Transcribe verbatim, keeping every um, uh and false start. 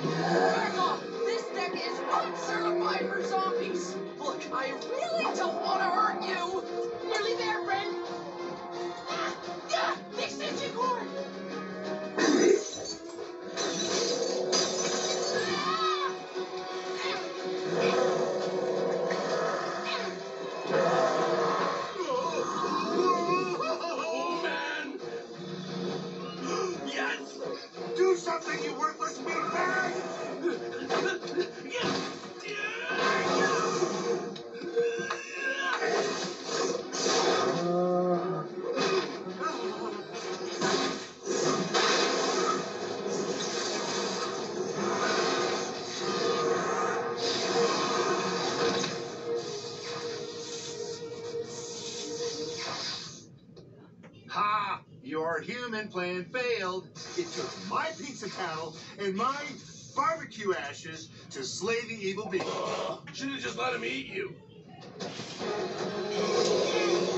Back off! This deck is not certified for zombies! Look, I really don't want to hurt you! Nearly there, friend! Ah! Ah! The extension cord! Oh, man! Yes! Do something, you worthless meatbag! Ha! Your human plan failed. It took my pizza towel and my barbecue ashes to slay the evil beast. Should have just let him eat you.